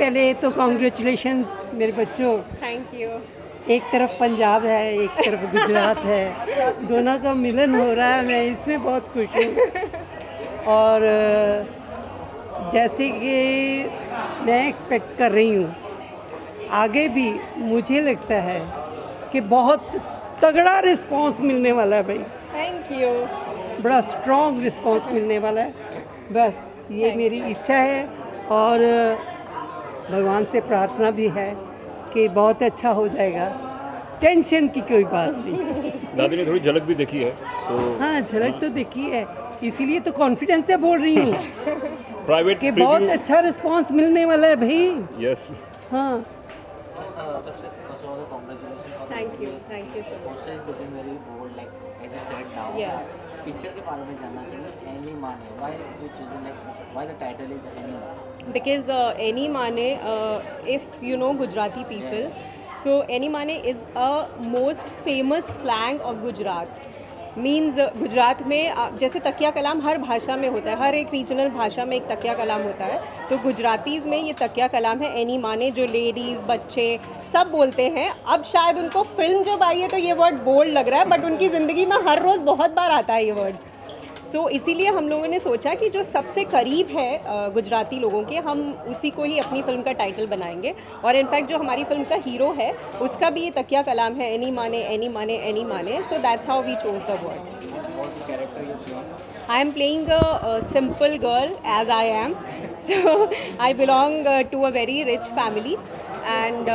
पहले तो कॉन्ग्रेचुलेशंस मेरे बच्चों। Thank you. एक तरफ पंजाब है, एक तरफ गुजरात है, दोनों का मिलन हो रहा है, मैं इसमें बहुत खुश हूँ। और जैसे कि मैं एक्सपेक्ट कर रही हूँ, आगे भी मुझे लगता है कि बहुत तगड़ा रिस्पांस मिलने वाला है भाई। Thank you. बड़ा स्ट्रॉन्ग रिस्पांस मिलने वाला है, बस ये मेरी इच्छा है। और भगवान से प्रार्थना भी है कि बहुत अच्छा हो जाएगा, टेंशन की कोई बात नहीं। दादी ने थोड़ी झलक भी देखी है, हाँ झलक तो देखी है, इसीलिए तो कॉन्फिडेंस से बोल रही हूँ प्राइवेट कि बहुत अच्छा रिस्पांस मिलने वाला है भाई। यस। हाँ सबसे first of all, congratulations for the Thank you, release. thank you so much. Poster is looking very bold, like as you said now. Yes. Picture के बारे में जानना चाहिए, Any Mane. Why you choosing like why the title is Any Mane? Because any mane, if you know Gujarati people, so any mane is a most famous slang of Gujarat. Means Gujarat में जैसे तकिया कलाम हर भाषा में होता है, हर एक regional भाषा में एक तकिया कलाम होता है, तो गुजरातीज़ में ये तकिया कलाम है एनी माने, जो लेडीज़ बच्चे सब बोलते हैं। अब शायद उनको फिल्म जब आई है तो ये वर्ड बोल्ड लग रहा है, बट उनकी ज़िंदगी में हर रोज़ बहुत बार आता है ये वर्ड। सो इसीलिए हम लोगों ने सोचा कि जो सबसे करीब है गुजराती लोगों के, हम उसी को ही अपनी फ़िल्म का टाइटल बनाएंगे। और इनफैक्ट जो हमारी फ़िल्म का हीरो है उसका भी ये तकिया कलाम है, एनी माने एनी माने एनी माने। So that's how we chose the word. What character you play? I am playing a simple girl as I am. So I belong to a very rich family, and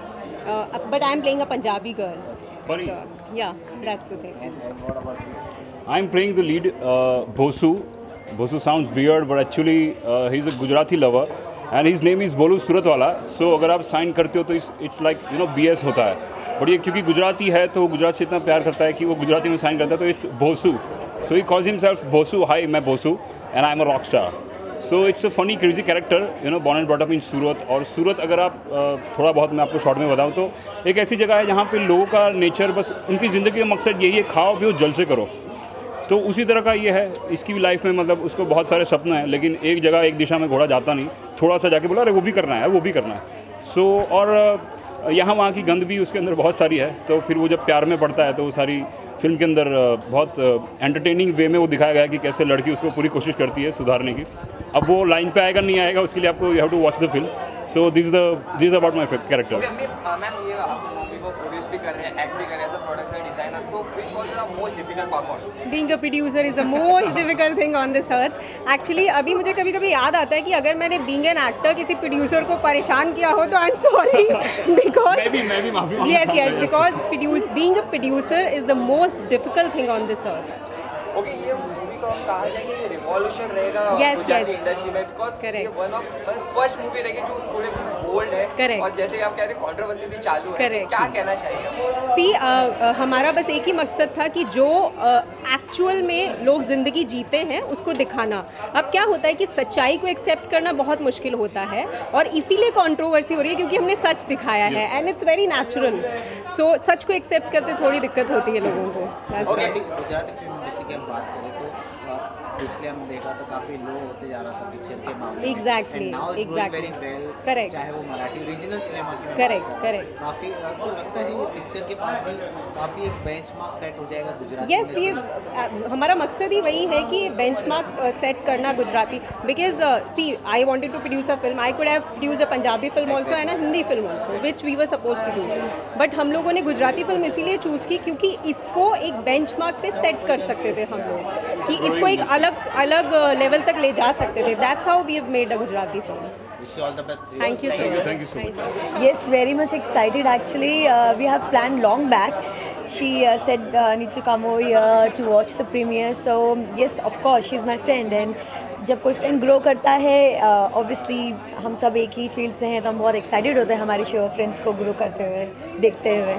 but I am playing a Punjabi girl. Funny. So, yeah, that's the thing. And what about you? I'm playing the lead, Bosu. Bosu sounds weird, but actually he's a Gujarati lover, and his name is Bolu Suratwala. So अगर आप sign करते हो तो it's like BS होता है, but ये क्योंकि गुजराती है तो गुजरात से इतना प्यार करता है कि वो गुजराती में साइन करता है, तो it's Bosu. So he calls himself Bosu, hi मैं Bosu and I am a rock star. So it's a funny crazy character, born and brought up in Surat. और सूरत अगर आप थोड़ा बहुत मैं आपको शॉर्ट में बताऊँ तो एक ऐसी जगह है जहाँ पे लोगों का नेचर, बस उनकी ज़िंदगी का मकसद यही है, खाओ पियो जल से करो। तो उसी तरह का ये है, इसकी भी लाइफ में मतलब उसको बहुत सारे सपने हैं, लेकिन एक जगह एक दिशा में घोड़ा जाता नहीं, थोड़ा सा जाके बोला अरे वो भी करना है, वो भी करना है। सो और यहाँ वहाँ की गंद भी उसके अंदर बहुत सारी है, तो फिर वो जब प्यार में पड़ता है तो वो सारी फिल्म के अंदर बहुत एंटरटेनिंग वे में वो दिखाया गया है कि कैसे लड़की उसको पूरी कोशिश करती है सुधारने की। अब वो लाइन पे आएगा नहीं आएगा उसके लिए आपको you have to watch the film. So this is about my character. Ma'am ये आप मूवी को प्रोड्यूस भी कर रहे हैं, एक्ट भी कर रहे हैं, एज अ प्रोडक्शन डिजाइनर, तो which was the most difficult part for you? Being a producer is the most difficult thing on this earth. Actually अभी मुझे कभी कभी याद आता है कि अगर मैंने being an actor किसी प्रोड्यूसर को परेशान किया हो तो आई एम सॉरी, बिकॉज मैं भी माफी yes because being a producer is the most difficult thing on this earth. ओके, ये मूवी को हम कहा जाए कि रिवॉल्यूशन रहेगा Yes, गुजराती yes. इंडस्ट्री में, बिकॉज ये Correct. One of first movie रहेगी जो थोड़े बोल्ड है। Correct. और जैसे कि आप कह रहे हैं कंट्रोवर्सी भी चालू है, Correct. क्या कहना चाहिए? सी हमारा बस एक ही मकसद था कि जो एक्चुअल में लोग ज़िंदगी जीते हैं उसको दिखाना। अब क्या होता है कि सच्चाई को एक्सेप्ट करना बहुत मुश्किल होता है, और इसीलिए कंट्रोवर्सी हो रही है क्योंकि हमने सच दिखाया है, and it's very natural. So सच को एक्सेप्ट करते थोड़ी दिक्कत होती है लोगों को। That's it. Gujarati film industry की हम बात करें तो पिछले हम देखा तो काफ़ी लो होते जा रहा था पिक्चर के मामले में। Exactly, And now it's growing exactly. very well. Correct. चाहे वो मराठी रीजनल सिनेमा की Correct, correct. काफ़ी तो लगता है ये पिक्चर के बाद भी काफ़ी एक बेंचमार्क सेट हो जाएगा गुजराती यस ये हमारा मकसद ही वही है कि बेंचमार्क सेट करना Gujarati. Because see I wanted to produce a film, I could have produce a Punjabi film also and a Hindi film also which we were suppose to do, but हम लोगों ने गुजराती फिल्म इसीलिए चूज़ की क्योंकि इसको एक बेंचमार्क पे सेट कर सकते थे हम लोग, कि इसको एक अलग लेवल तक ले जा सकते थे। That's how we have made a Gujarati film. Wish you all the best. Thank you so much. Thank you so much. Yes, very much excited actually. We have planned long back. She said need to come over here to watch the premiere. So yes, of course, she's my friend and जब कोई friend grow करता है obviously हम सब एक ही field से हैं तो हम बहुत एक्साइटेड होते हैं हमारे शो फ्रेंड्स को ग्रो करते हुए देखते हुए।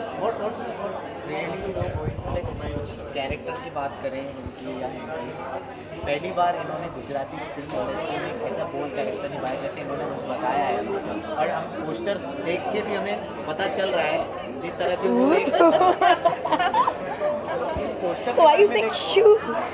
कैरेक्टर की बात करें उनकी या इनकी, पहली बार इन्होंने गुजराती फिल्म इंडस्ट्री में ऐसा बोल्ड कैरेक्टर निभाया जैसे इन्होंने बताया है, और हम पोस्टर देख के भी हमें पता चल रहा है जिस तरह से वो इस poster So why you saying shoo?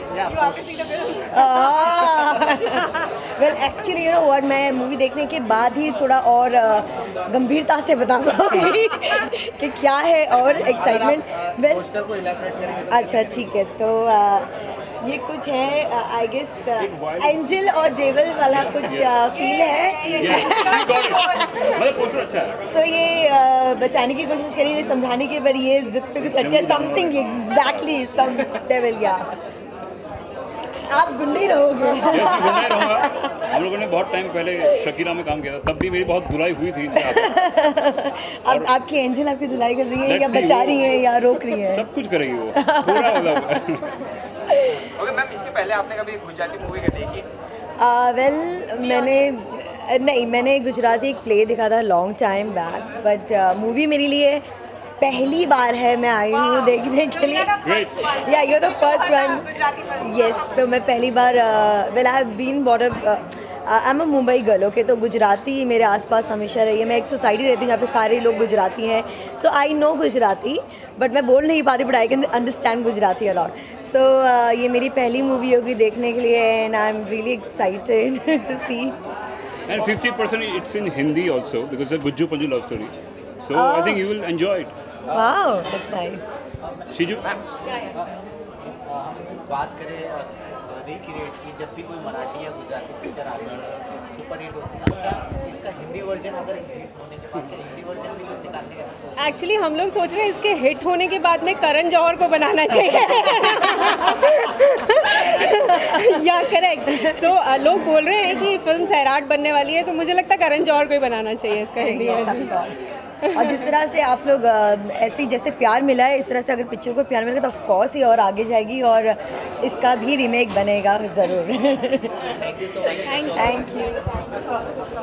Well, actually, you know what? मैं मूवी देखने के बाद ही थोड़ा और गंभीरता से बताऊंगी कि क्या है और एक्साइटमेंट। पोस्टर को इलैबोरेट करेंगे। अच्छा ठीक है, तो ये कुछ है आई गेस एंजल और डेविल वाला कुछ फील है। सो ये बचाने की कोशिश करी, समझाने की, पर ये जिद पे कुछ अटके, समथिंग एग्जैक्टली सम डेविल या आप गुंडे ही रहोगे। हम लोगों ने बहुत टाइम पहले शकीला में काम किया था, तब भी मेरी बहुत धुलाई हुई थी। अब आपकी एंजल आपकी धुलाई कर रही है या बचा रही है या रोक रही है? सब कुछ करेगी वो पूरा मतलब। ओके मैम, इसके पहले आपने कभी गुजराती मूवी देखी? मैंने गुजराती एक प्ले देखा था long time back, but movie मेरे लिए पहली बार है मैं आई हूँ देखने के लिए। Yeah you the first one. Yes, so मैं पहली बार well I have been bought up, I am a Mumbai girl, okay, तो गुजराती मेरे आसपास हमेशा रही है। मैं एक सोसाइटी रहती हूँ जहाँ पे सारे लोग गुजराती हैं, so I know Gujarati, but मैं बोल नहीं पाती, but I can understand Gujarati a lot. So ये मेरी पहली मूवी होगी देखने के लिए, and I am really excited to see. And 50% it's in Hindi also because it's a Gujju Panju love story. So I think you will enjoy it. Wow, that's nice. Shiju? हम बात करें recreate की, जब भी कोई मराठी या Gujarati picture आती है सुपर हिट होती है, क्या इसका हिंदी वर्जन अगर हिट होने के बाद क्या हिंदी वर्जन भी लोग निकालने का? एक्चुअली हम लोग सोच रहे हैं इसके हिट होने के बाद में करण जौहर को बनाना चाहिए। या करेक्ट। सो लोग बोल रहे हैं कि फिल्म सैराट बनने वाली है, तो मुझे लगता है करण जौहर को ही बनाना चाहिए इसका हिंदी वर्जन। और जिस तरह से आप लोग ऐसे ही जैसे प्यार मिला है, इस तरह से अगर पिक्चर को प्यार मिलेगा तो ऑफ कोर्स ही और आगे जाएगी और इसका भी रीमेक बनेगा ज़रूर। Thank you so much. Thank you.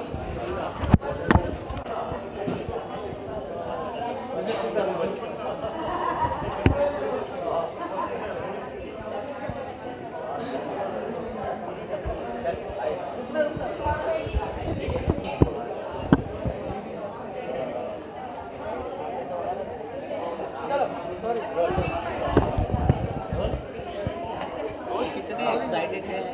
कितने एक्साइटेड हैं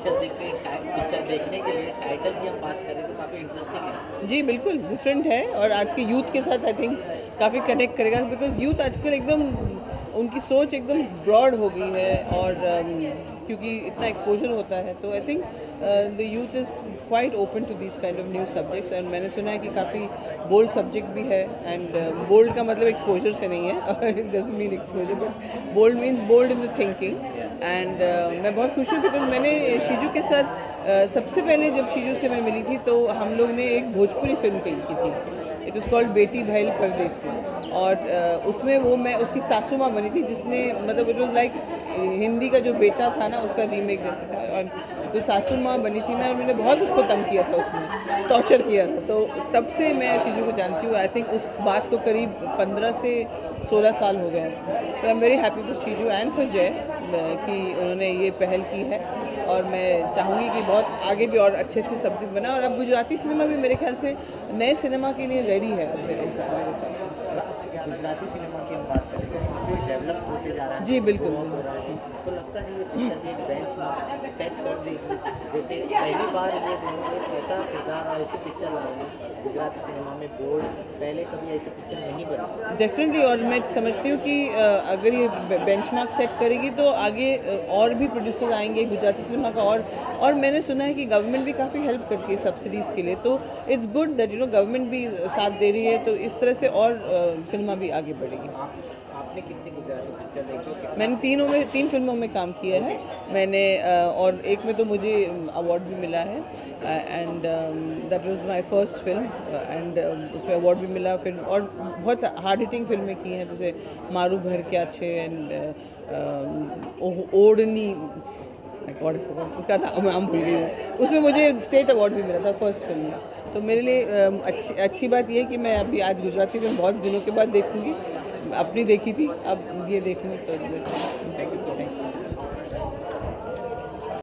पिक्चर देखने के लिए? टाइटल की हम बात करें तो काफ़ी इंटरेस्टिंग है। जी बिल्कुल डिफरेंट है और आज के यूथ के साथ आई थिंक काफ़ी कनेक्ट करेगा, बिकॉज यूथ आजकल एकदम उनकी सोच एकदम ब्रॉड हो गई है और क्योंकि इतना एक्सपोजर होता है, तो I think the youth is quite open to this kind of new subjects. And मैंने सुना है कि काफ़ी बोल्ड सब्जेक्ट भी है, एंड बोल्ड का मतलब एक्सपोजर से नहीं है, it doesn't mean exposure, but bold means bold in the thinking. And मैं बहुत खुश हूँ बिकॉज मैंने शीजू के साथ सबसे पहले जब शीजू से मैं मिली थी तो हम लोग ने एक भोजपुरी फिल्म की थी, इट वॉज कॉल्ड बेटी बहल परदेसी, और उसमें वो मैं उसकी सासू माँ बनी थी, जिसने मतलब इट वॉज लाइक हिंदी का जो बेटा था ना उसका रीमेक जैसे था, और जो सासू माँ बनी थी मैं, और मैंने बहुत उसको तंग किया था, उसमें टॉर्चर किया था। तो तब से मैं शीजू को जानती हूँ। आई थिंक उस बात को करीब 15 से 16 साल हो गए। तो I am very happy for Shiju and for Jay कि उन्होंने ये पहल की है, और मैं चाहूँगी कि बहुत आगे भी और अच्छे अच्छे सब्जेक्ट बना, और अब गुजराती सिनेमा भी मेरे ख्याल से नए सिनेमा के लिए रेडी है अब मेरे हिसाब से। गुजराती सिनेमा की हम बात करें तो काफ़ी डेवलप होते जा रहा है। जी बिल्कुल। तो लगता है ये पिक्चर भी एक बेंचमार्क सेट कर देगी, जैसे पहली बार ये दोनों एक ऐसा किरदार और ऐसी पिक्चर ला रहे हैं गुजराती सिनेमा में, बोर्ड पहले कभी ऐसी पिक्चर नहीं बनी। डेफिनेटली, और मैं समझती हूँ कि अगर ये बेंचमार्क सेट करेगी तो आगे और भी प्रोड्यूसर्स आएंगे गुजराती सिनेमा का, और मैंने सुना है कि गवर्नमेंट भी काफ़ी हेल्प करती है सब्सिडीज़ के लिए, तो it's good that you know government भी साथ दे रही है, तो इस तरह से और सिनेमा भी आगे बढ़ेगी। आपने कितनी गुजराती पिक्चर देखी? मैंने 3 फिल्मों में काम किया है मैंने, और एक में तो मुझे अवार्ड भी मिला है, and that was my first film, and उसमें अवार्ड भी मिला। फिर और बहुत हार्ड हिटिंग फिल्में की हैं, जैसे मारू घर के अच्छे, एंड ओढ़नी, उसका नाम भूल गई मैं, उसमें मुझे स्टेट अवार्ड भी मिला था फर्स्ट फिल्म में। तो मेरे लिए अच्छी बात यह है कि मैं अभी आज गुजराती फिल्म बहुत दिनों के बाद देखूंगी, अपनी देखी थी अब ये देखूंगी, तो थैंक यू सो मच।